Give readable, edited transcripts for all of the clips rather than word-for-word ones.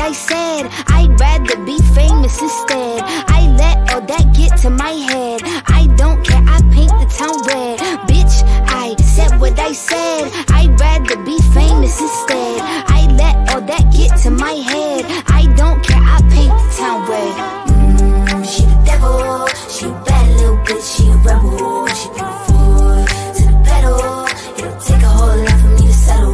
I said, I'd rather be famous instead. I let all that get to my head. I don't care, I paint the town red. Bitch, I said what I said. I'd rather be famous instead. I let all that get to my head. I don't care, I paint the town red. She the devil, she a bad little bitch, she a rebel. She put her foot to the pedal. It'll take a whole lot for me to settle.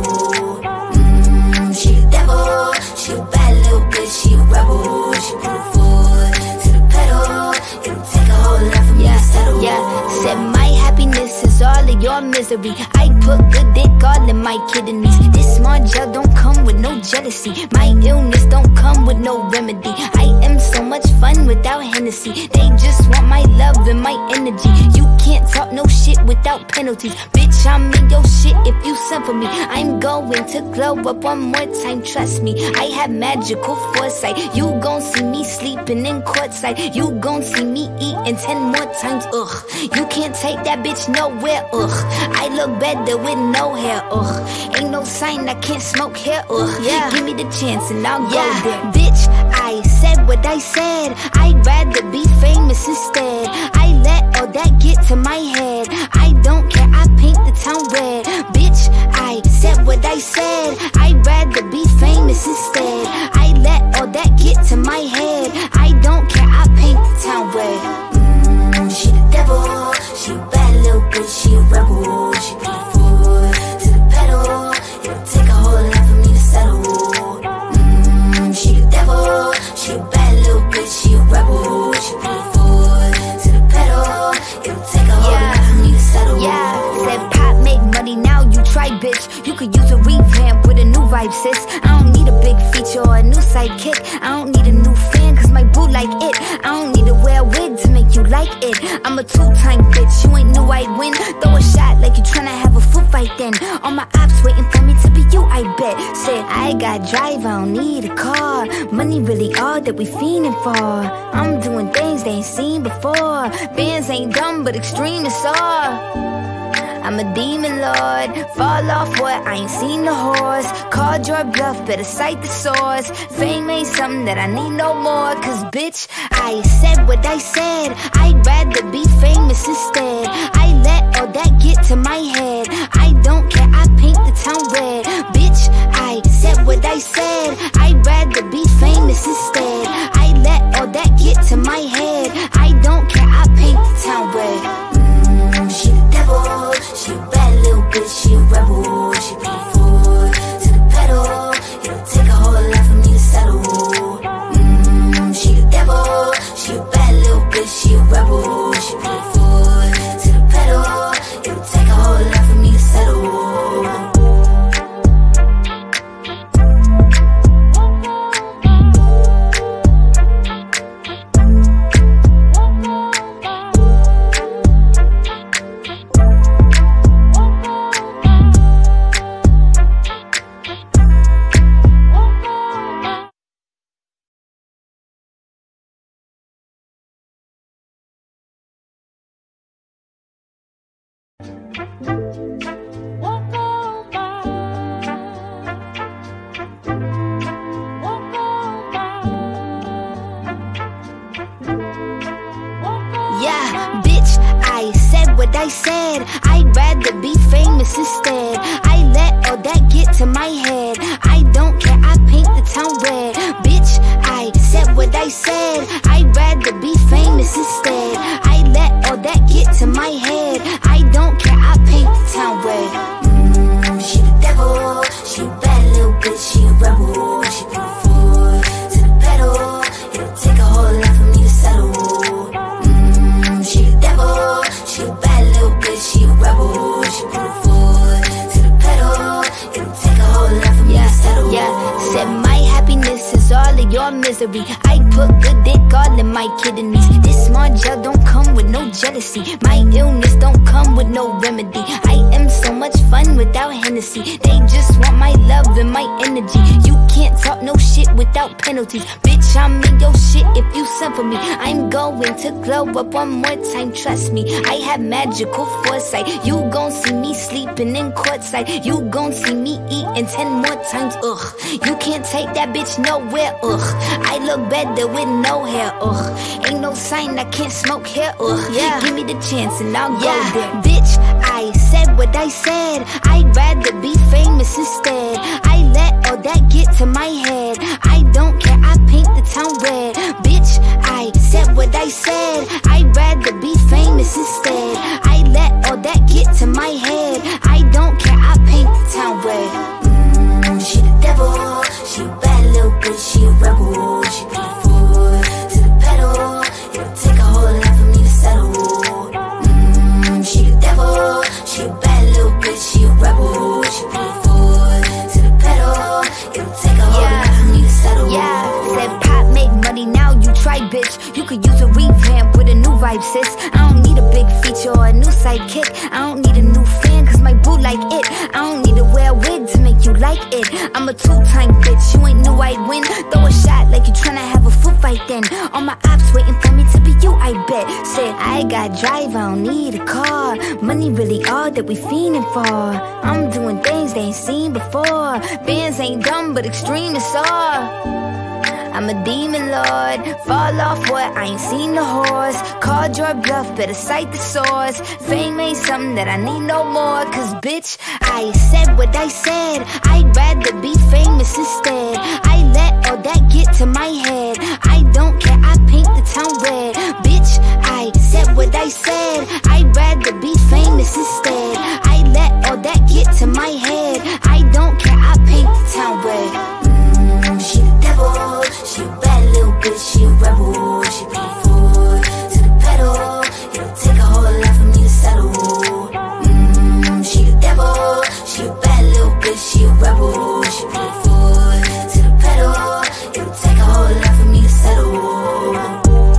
She the devil, she a bad little bitch, she a rebel. She put her foot to the pedal. It'll take a whole lot for me to settle. Yeah, said my happiness is all of your misery. I put good dick all in my kidneys. This small gel don't come with no jealousy. My illness don't come with no remedy. I am so much fun without Hennessy. They just want my love and my energy. You can't talk no shit without penalties. Bitch, I'm in your shit if you send for me. I'm going to glow up one more time, trust me. I have magical foresight. You gon' see me sleeping in courtside. You gon' see me eating 10 more times, ugh. You can't take that bitch nowhere, ugh. I look better with no hair, ugh. Ain't no sign I can't smoke here, ugh. Yeah. Give me the chance and I'll go there. Bitch, I said what I said. I'd rather be famous instead. I let all that get to my head. I don't care, I paint the town red. Bitch, I said what I said. I'd rather be famous instead. I let all that get to my head. I don't care, I paint the town red. She the devil, she a bad little bitch, she a rebel. She put her foot to the pedal. It'll take a whole lot for me to settle. She the devil, she a bad little bitch, she a rebel. She put her foot to the pedal. It'll take a whole lot for me to settle. Yeah, said pop make money, now you try, bitch. You could use a revamp with a new vibe, sis. I don't need a big feature or a new sidekick. I don't need a new fan, cause my boo like it. I don't need to wear a wig to make you like it. I'm a two-time bitch, you ain't knew I'd win. Throw a shot like you tryna have a foot fight then. All my ops waiting for me to be you, I bet. Said I got drive, I don't need a car. Money really all that we fiending for. I'm doing things they ain't seen before. Bands ain't dumb but extreme is all. I'm a demon lord, fall off what, I ain't seen the horse. Called your bluff, better cite the source. Fame ain't something that I need no more. Cause bitch, I said what I said. I'd rather be famous instead. I let all that get to my head. I don't care, I paint the town red. Bitch, I said what I said. I'd rather be famous instead. I let all that get to my head. I don't care, I paint the town red. She the devil, she a bad little bitch, she a rebel. She put her foot to the pedal. It'll take a whole lot for me to settle. She the devil, she a bad little bitch, she a rebel. She put her foot to the pedal. It'll take a whole lot for me to settle. Yeah, bitch, I said what I said. I'd rather be famous instead. I let all that get to my head. I don't care, I paint the town red. Bitch, I said what I said. I'd rather be famous instead. I let all that get to my head. I don't care, I paint the town red. She the devil, she a bad little bitch, she a rebel. She put her foot to the pedal. It'll take a whole lot for me to settle. She the devil, she a bad little bitch, she a rebel. She put her foot to the pedal. It'll take a whole lot for me to settle. Yeah, said my happiness is all of your misery. I put good dick all in my kidneys. This smart gel don't come with no jealousy. My illness don't come with no remedy. I am so much fun without Hennessy. They just want my love and my energy. You can't talk no shit without penalties. Bitch, I'm in your shit if you send for me. I'm going to glow up one more time, trust me. I have magical foresight. You gon' see me sleeping in courtside. You gon' see me eating 10 more times, ugh. You can't take that bitch nowhere, ugh. I look better with no hair, ugh. Ain't no sign I can't smoke here, ugh. Yeah. Give me the chance and I'll go there. Bitch, I said what I said. I'd rather be famous instead. I let all that get to my head. I don't care, I paint the town red. Bitch, I said what I said. I'd rather be famous instead. I let all that get to my head. I don't care, I paint the town red. She the devil, she a bad little bitch, she a rebel. She put her foot to the pedal. It'll take a whole lot for me to settle. She the devil, she a bad little bitch, she a rebel. She put her foot to the pedal. It'll take a whole lot for me to settle. Yeah, said pop make money, now you try, bitch. You could use a revamp with a new vibe, sis. I don't need a big feature or a new sidekick. I don't need a new fan, cause my boo like it. I don't need to wear a wig to make you like it. I'm a two-time bitch, you ain't knew I'd win. Throw a shot like you tryna have a foot fight then. All my ops waiting for me to be you, I bet. Said I got drive, I don't need a car. Money really all that we fiending for. I'm doing things they ain't seen before. Bands ain't dumb but extreme is all. I'm a demon lord, fall off what, I ain't seen the horse. Called your bluff, better cite the source. Fame ain't something that I need no more. Cause bitch, I said what I said. I'd rather be famous instead. I let all that get to my head. I don't care, I paint the town red. Bitch, I said what I said. I'd rather be famous instead. I let all that get to my head. I don't care, I paint the town red. She the devil, she a bad little bitch, she a rebel. She put her foot to the pedal. It'll take a whole lot for me to settle. She the devil, she a bad little bitch, she a rebel. She put her foot to the pedal. It'll take a whole lot for me to settle.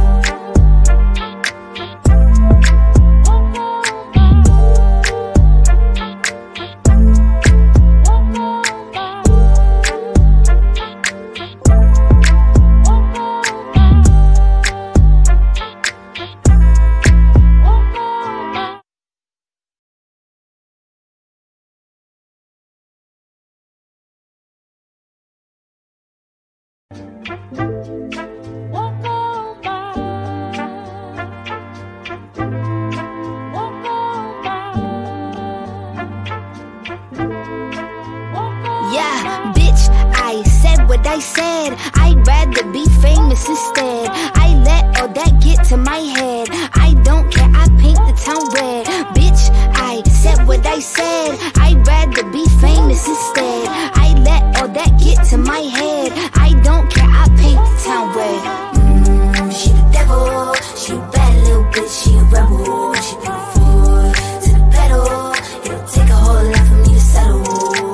I said I'd rather be famous instead. I let all that get to my head. I don't care, I paint the town red. Bitch, I said what I said. I'd rather be famous instead. I let all that get to my head. I don't care, I paint the town red. She the devil, she a bad little bitch, she a rebel. She put her foot to the pedal. It'll take a whole lot for me to settle.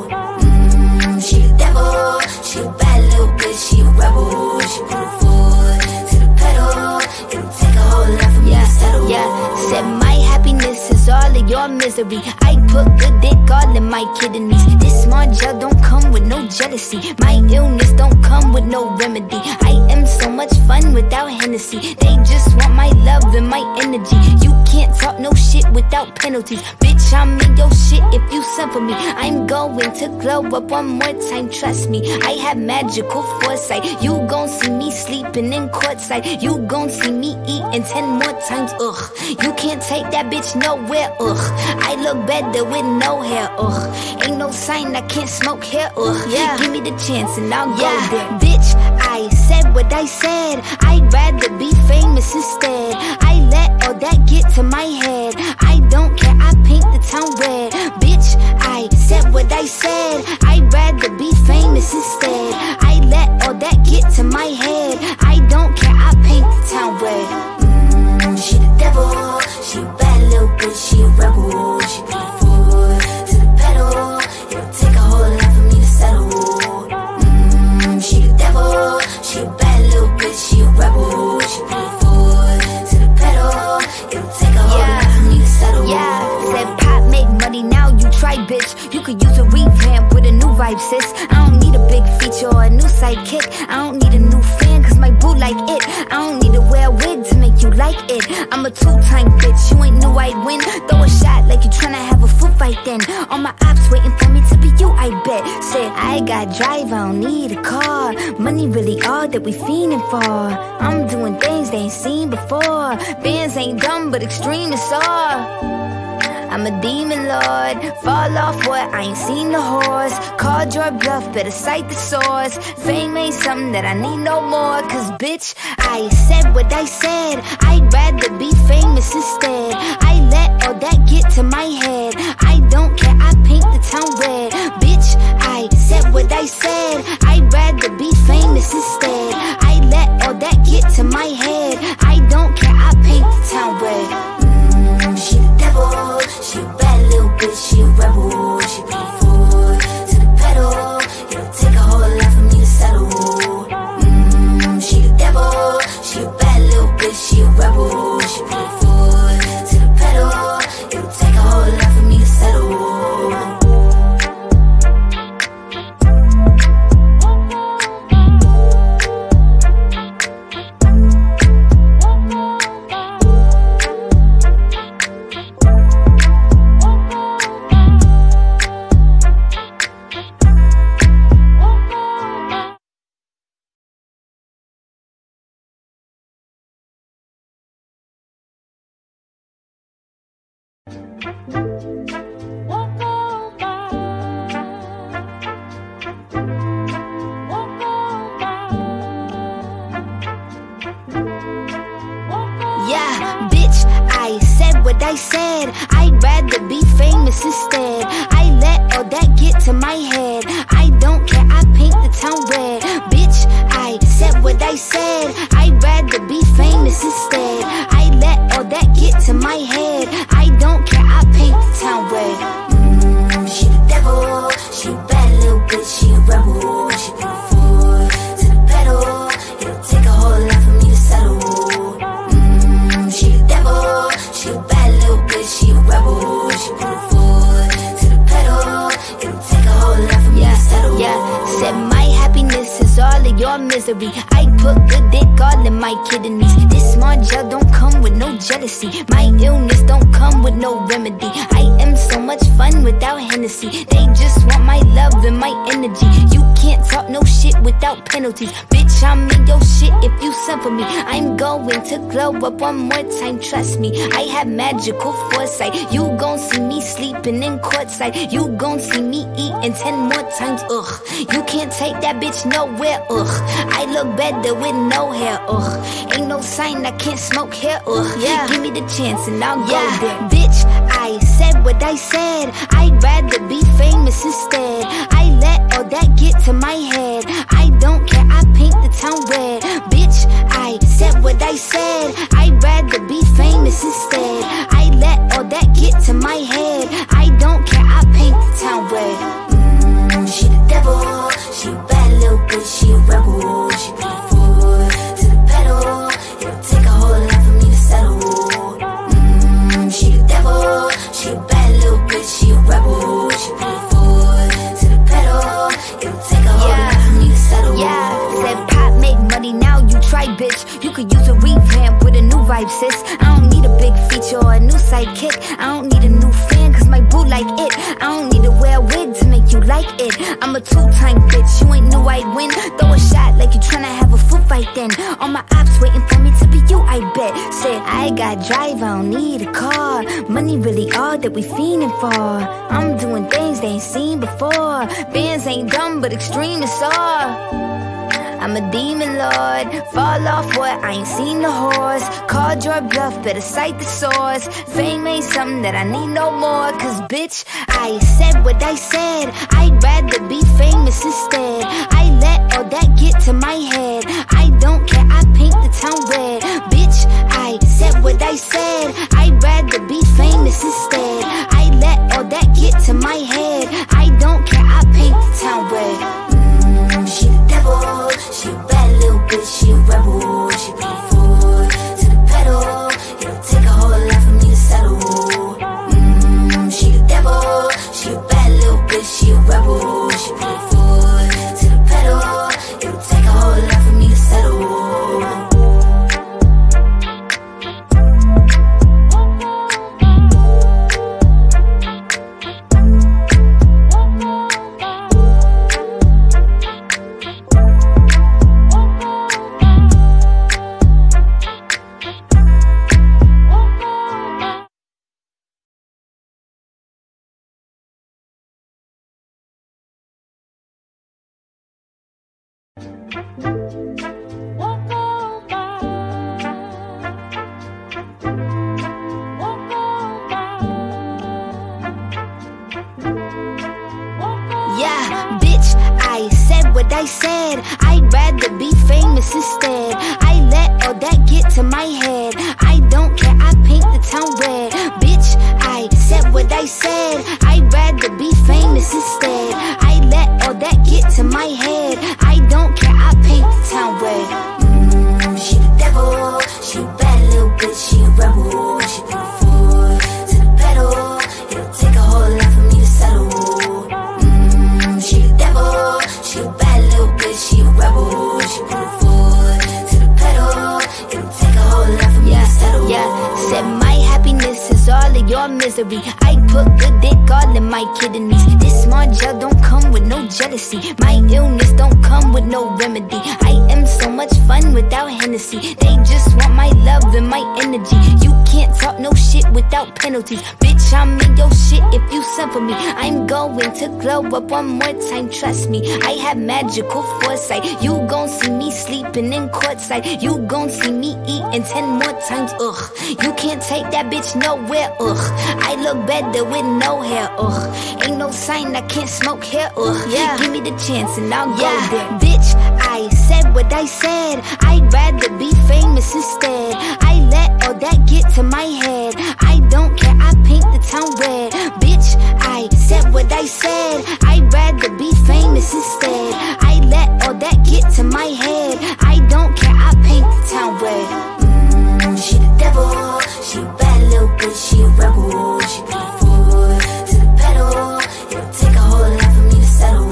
She the devil, she a bad little bitch, she a rebel. She put her foot to the pedal. It'll take a whole lot for me to settle. Yeah, said my happiness is all of your misery. I put good dick all in my kidneys. This smart gel don't come with no jealousy. My illness don't come with no remedy. I am so much fun without Hennessy. They just want my love and my energy. You can't talk no shit without penalties. Bitch, I'm in your shit if you send for me. I'm going to glow up one more time, trust me. I have magical foresight. You gon' see me sleeping in courtside. You gon' see me eating 10 more times, ugh. You can't take that bitch nowhere, ugh. I look better with no hair, ugh. Ain't no sign I can't smoke here, ugh. Yeah. Give me the chance and I'll go there. Bitch, I said what I said. I'd rather be famous instead. I let all that get to my head. I don't care, I paint the town red. Bitch, I said what I said. I'd rather be famous instead. I let all that get to my head. I don't care, I paint the town red. She the devil, she a bad little bitch, she a rebel. She put her foot to the pedal. It'll take a whole lot for me to settle. She the devil, she a bad little it. I'm a two-time bitch, you ain't knew I'd win. Throw a shot like you tryna have a foot fight then. All my ops waiting for me to be you, I bet. Said, I got drive, I don't need a car. Money really all that we fiending for. I'm doing things they ain't seen before. Bands ain't dumb, but extreme is all. I'm a demon lord, fall off what, I ain't seen the horse. Called your bluff, better cite the source. Fame ain't something that I need no more. Cause bitch, I said what I said. I'd rather be famous instead. I let all that get to my head. I don't care, I paint the town red. Bitch, I said what I said. I'd rather be famous instead. I let all that get to my head. I don't care, I paint the town red. She the devil, she a bad little bitch, she a rebel. She put her foot to the pedal. It'll take a whole lot for me to settle. She the devil, she a bad little bitch, she a rebel. She put her foot to the pedal. It'll take a whole lot for me to settle. Yeah, bitch, I said what I said. I'd rather be famous instead. I let all that get to my head. I don't care, I paint the town red. Bitch, I said what I said. I'd rather be famous instead. I let all that get to my head. I don't care, I paint the town red. She the devil, she a bad little bitch, she a rebel. She put her foot to the pedal. It'll take a whole lot for me to settle. She the devil, she a bad little bitch, she a rebel. She put her foot to the pedal. It'll take a whole lot for me to settle. Yeah, said my happiness is all of your misery. I put good dick all in my kidneys. This small gel don't come with no jealousy. My illness don't come with no remedy. I am so much fun without Hennessy. They just want my love and my energy. You can't talk no shit without penalties. Bitch, I'm in your shit if you send for me. I'm going to glow up one more time, trust me. I have magical foresight. You gon' see me sleeping in courtside. You gon' see me eating 10 more times, ugh. You can't take that bitch nowhere, ugh. I look better with no hair, ugh. Ain't no sign I can't smoke here, ugh. Yeah. Give me the chance and I'll go there. Bitch, I said what I said. I'd rather be famous instead. I let all that get to my head. I don't care, I paint the town red. Bitch, I said what I said. I'd rather be famous instead. I let all that get to my head. I don't care, I paint the town red. She the devil, she a bad little bitch, she a rebel. She put her foot to the pedal. It'll take a whole lot for me to settle. She the devil, she a bad little bitch, she a rebel. She put her foot to the pedal. It'll take a whole lot for me to settle. Yeah, said pop make money, now you try, bitch. You could use a revamp with a new vibe, sis. I don't need a big feature or a new sidekick. I don't need a new fan, cause my boo like it. I don't need to wear a wig to make you like it. I'm a two-time bitch, you ain't knew I'd win. Throw a shot like you tryna have a foot fight then. All my ops waiting for me to be you, I bet. Said, I got drive, I don't need a car. Money really all that we fiending for. I'm doing things they ain't seen before. Bands ain't dumb, but extreme is all. I'm a demon lord, fall off what, I ain't seen the horse. Called your bluff, better cite the source. Fame ain't something that I need no more. Cause bitch, I said what I said. I'd rather be famous instead. I let all that get to my head. I don't care, I paint the town red. Bitch, I said what I said. I'd rather be famous instead. I let all that get to my head. I don't care, I paint the town red. She the devil, she a bad little bitch, she a rebel. She put her foot to the pedal. It'll take a whole lot for me to settle. She the devil, she a bad little bitch, she a rebel. She put her foot to the pedal. It'll take a whole lot for me to settle. I said, I'd rather be famous instead. I let all that get to my head. I don't care, I paint the town red. Bitch, I said what I said. I'd rather be famous instead. I let all that get to my head. I don't care, I paint the town red. She the devil, she a bad little bitch, she a rebel. She put her foot to the pedal. It'll take a whole lot for me to settle. She the devil, she a bad little bitch, she a rebel. She put her foot to the pedal. It'll take a whole lot for me to settle. Yeah, said my happiness is all of your misery. I put good dick all in my kidneys. This small gel don't come with no jealousy. My illness don't come with no remedy. I am so much fun without Hennessy. They just want my love and my energy. You can't talk no shit without penalties. Bitch, I'm in your shit if you send for me. I'm going to glow up one more time, trust me. I have magical foresight. You gon' see me sleeping in courtside. You gon' see me eating 10 more times, ugh. You can't take that bitch nowhere, ugh. I look better with no hair, ugh. Ain't no sign I can't smoke here, ugh. Yeah. Give me the chance and I'll go there. Bitch, I said what I said. I'd rather be famous instead. I let all that get to my head. I don't care, I paint the town red. Bitch, I said what I said. I'd rather be famous instead. I let all that get to my head. I don't care, I paint the town red. She the devil, she a bad little bitch, she a rebel. She put her foot to the pedal. It'll take a whole lot for me to settle.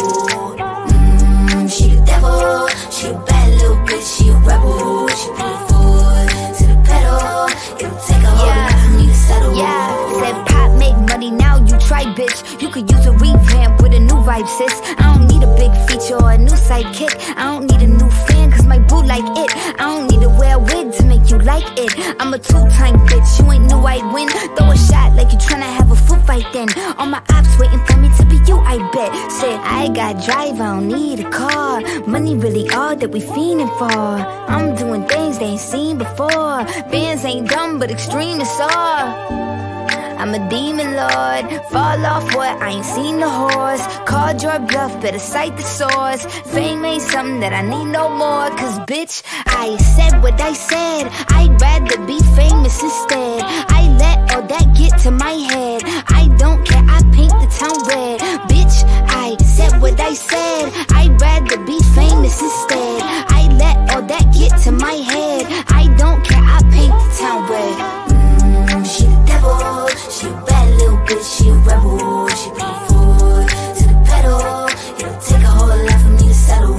She the devil, she a bad little bitch, she a rebel. She put her foot to the pedal. It'll take a whole lot for me to settle. Yeah, said pop make money, now you try, bitch. You could use a revamp with a new vibe, sis. I don't need a big feature or a new sidekick. I don't need a new fan, cause my boo like it. I don't need to wear a wig to make you like it. I'm a two-time bitch, you ain't knew I'd win. Throw a shot like you tryna have a foot fight then. All my ops waiting for me to be you, I bet. Said I got drive, I don't need a car. Money really all that we fiending for. I'm doing things they ain't seen before. Bands ain't dumb but extreme is all. I'm a demon lord, fall off what, I ain't seen the horse. Called your bluff, better cite the source. Fame ain't something that I need no more. Cause bitch, I said what I said. I'd rather be famous instead. I let all that get to my head. I don't care, I paint the town red. Bitch, I said what I said. I'd rather be famous instead. I let all that get to my head. I don't care, I paint the town red. She the devil, she a bad little bitch, she a rebel. She put her foot to the pedal. It'll take a whole lot for me to settle.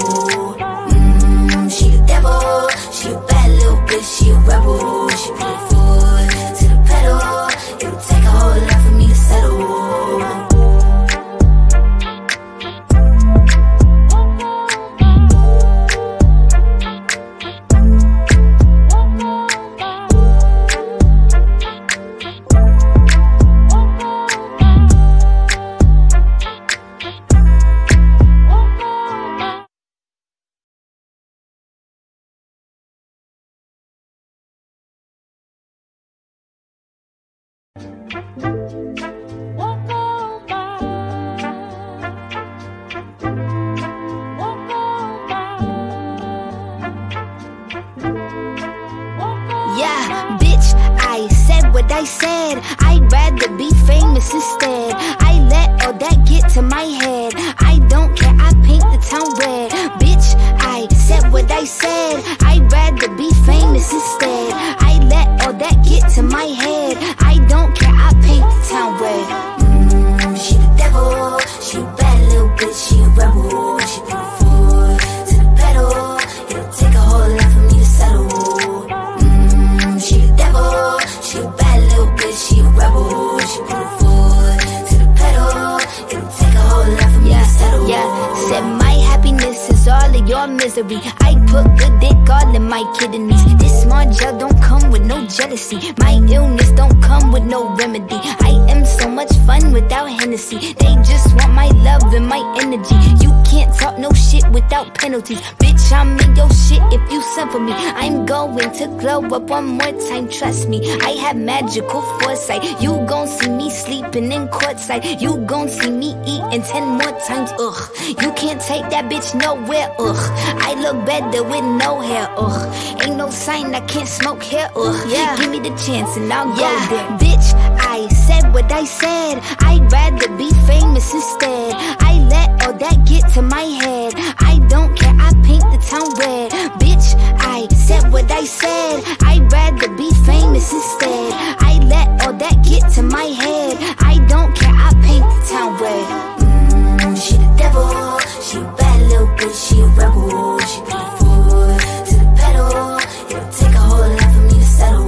She the devil, she a bad little bitch, she a rebel. She put her foot to the pedal. It'll take a whole lot for me to settle. Yeah, bitch, I said what I said. I'd rather be famous instead. I let all that get to my head. I don't care, I paint the town red. Bitch, I said what I said. I'd rather be famous instead. I let all that get to my head. I don't care, I paint the town red. She the devil, she a bad little bitch, she a rebel. She put her foot to the pedal. It'll take a whole lot for me to settle. She the devil, she a bad little bitch, she a rebel. She put her foot to the pedal. It'll take a whole lot for me to settle. Yeah, said my happiness is all of your misery. I put good dick all in my kidneys. This small gel don't come with no jealousy. My illness don't come with no remedy. I am so much fun without Hennessy. They just want my love and my energy. You can't talk no shit without penalties. Bitch, I'm in your shit if you send for me. I'm going to glow up one more time, trust me. I have magical foresight. You gon' see me sleeping in courtside. You gon' see me eating 10 more times, ugh. You can't take that bitch nowhere, ugh. I look better with no hair, ugh. Ain't no sign I can't smoke here, ugh. Yeah. Give me the chance and I'll go there. Bitch, I said what I said. I'd rather be famous instead. I let all that get to my head. I don't care, I paint the town red. Bitch, I said what I said. I'd rather be famous instead. I let all that get to my head. I don't care, I paint the town red. She the devil, she a bad little bitch, she a rebel. She put her foot to the pedal. It'll take a whole lot for me to settle.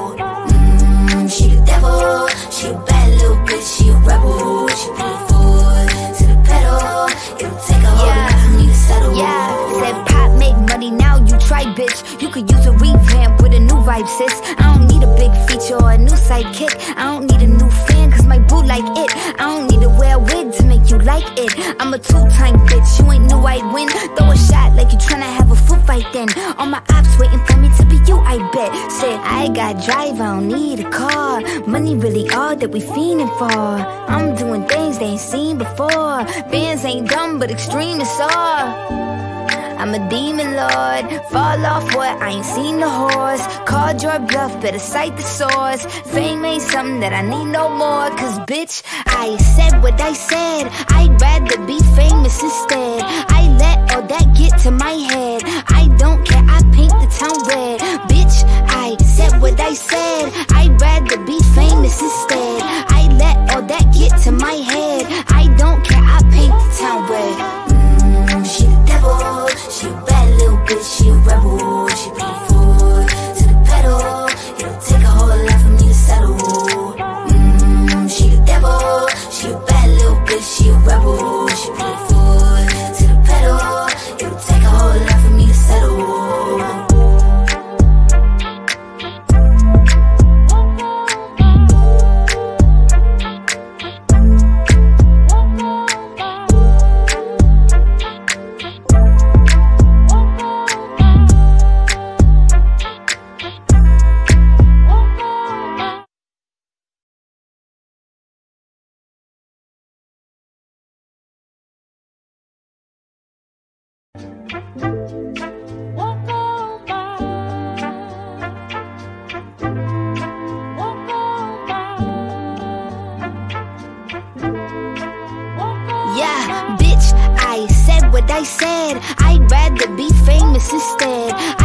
She the devil, she a bad little bitch, she a rebel. She put her foot to the pedal. It'll take a whole lot for me to settle. Yeah, said pop make money, now you try, bitch. You could use a revamp with a new vibe, sis. I don't need a big feature or a new sidekick. I don't need a new fan, cause my boo like it. I don't need to wear a wig to make you like it. I'm a two-time bitch, you ain't knew I'd win. Throw a shot like you tryna have a foot fight then. All my ops waiting for me to be you, I bet. Said I got drive, I don't need a car. Money really all that we fiending for. I'm doing things they ain't seen before. Bands ain't dumb but extreme is all. I'm a demon lord, fall off what, I ain't seen the horse. Called your bluff, better cite the source. Fame ain't something that I need no more. Cause bitch, I said what I said. I'd rather be famous instead. I let all that get to my head. I don't care, I paint the town red. Bitch, I said what I said. I'd rather be famous instead. I let all that get to my head. I don't care, I paint the town red. She the devil, she a bad little bitch, she a rebel. She put her foot to the pedal. It'll take a whole lot for me to settle. She the devil, she a bad little bitch, she a rebel. She put her foot to the pedal. It'll take a whole lot for me to settle. I said, I'd rather be famous instead.